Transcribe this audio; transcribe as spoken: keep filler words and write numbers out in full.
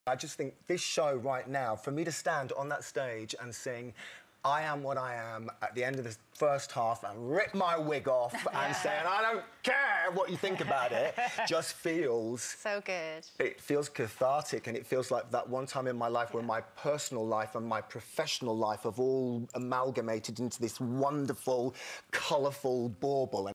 I just think this show right now, for me to stand on that stage and sing I Am What I Am at the end of the first half and rip my wig off yeah. and say, and I don't care what you think about it, just feels... So good. It feels cathartic, and it feels like that one time in my life yeah. where my personal life and my professional life have all amalgamated into this wonderful, colourful bauble.